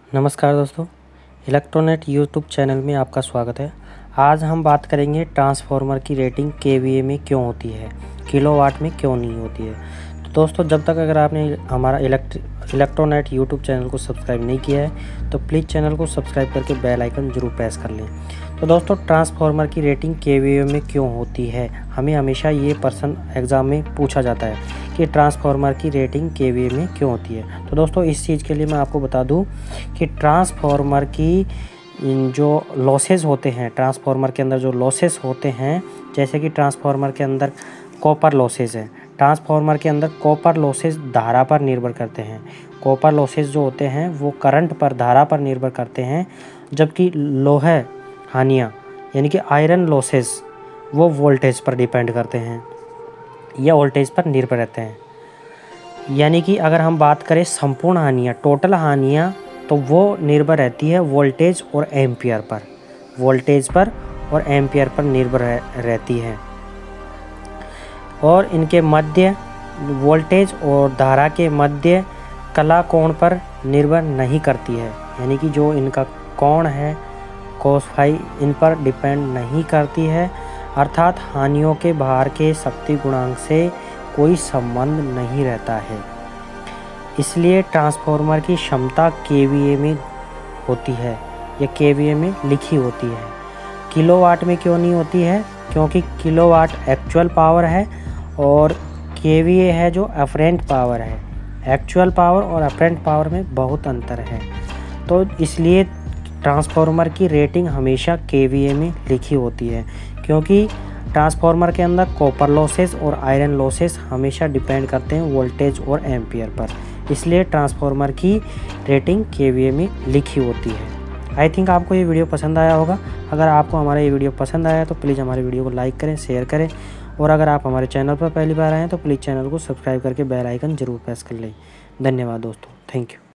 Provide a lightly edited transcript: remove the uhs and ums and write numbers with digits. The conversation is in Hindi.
नमस्कार दोस्तों, इलेक्ट्रोनेट यूट्यूब चैनल में आपका स्वागत है। आज हम बात करेंगे ट्रांसफार्मर की रेटिंग केवीए में क्यों होती है, किलोवाट में क्यों नहीं होती है। तो दोस्तों, जब तक अगर आपने हमारा इलेक्ट्रोनेट यूट्यूब चैनल को सब्सक्राइब नहीं किया है तो प्लीज़ चैनल को सब्सक्राइब करके बेल आइकन ज़रूर प्रेस कर लें। तो दोस्तों, ट्रांसफार्मर की रेटिंग केवीए में क्यों होती है, हमें हमेशा ये प्रश्न एग्ज़ाम में पूछा जाता है कि ट्रांसफार्मर की रेटिंग केवीए में क्यों होती है। तो दोस्तों, इस चीज़ के लिए मैं आपको बता दूं कि ट्रांसफार्मर की जो लॉसेस होते हैं, ट्रांसफार्मर के अंदर जो लॉसेस होते हैं, जैसे कि ट्रांसफार्मर के अंदर कॉपर लॉसेस है। ट्रांसफार्मर के अंदर कॉपर लॉसेस धारा पर निर्भर करते हैं। कॉपर लॉसेस जो होते हैं वो करंट पर, धारा पर निर्भर करते हैं, जबकि लोहे हानियाँ यानी कि आयरन लॉसेस वो वोल्टेज पर डिपेंड करते हैं या वोल्टेज पर निर्भर रहते हैं। यानी कि अगर हम बात करें संपूर्ण हानियाँ, टोटल हानियाँ, तो वो निर्भर रहती है वोल्टेज और एम्पियर पर, वोल्टेज पर और एम्पियर पर निर्भर रहती है। और इनके मध्य वोल्टेज और धारा के मध्य कला कोण पर निर्भर नहीं करती है। यानी कि जो इनका कोण है cos फाई, इन पर डिपेंड नहीं करती है। अर्थात हानियों के भार के शक्ति गुणांक से कोई संबंध नहीं रहता है। इसलिए ट्रांसफार्मर की क्षमता केवीए में होती है या केवीए में लिखी होती है। किलोवाट में क्यों नहीं होती है? क्योंकि किलोवाट एक्चुअल पावर है और केवीए है जो अफरेंट पावर है। एक्चुअल पावर और अफरेंट पावर में बहुत अंतर है। तो इसलिए ट्रांसफार्मर की रेटिंग हमेशा केवीए में लिखी होती है, क्योंकि ट्रांसफार्मर के अंदर कॉपर लॉसेस और आयरन लॉसेस हमेशा डिपेंड करते हैं वोल्टेज और एम्पियर पर। इसलिए ट्रांसफार्मर की रेटिंग केवीए में लिखी होती है। आई थिंक आपको ये वीडियो पसंद आया होगा। अगर आपको हमारा ये वीडियो पसंद आया तो प्लीज़ हमारे वीडियो को लाइक करें, शेयर करें, और अगर आप हमारे चैनल पर पहली बार आए हैं तो प्लीज़ चैनल को सब्सक्राइब करके बेल आइकन ज़रूर प्रेस कर लें। धन्यवाद दोस्तों, थैंक यू।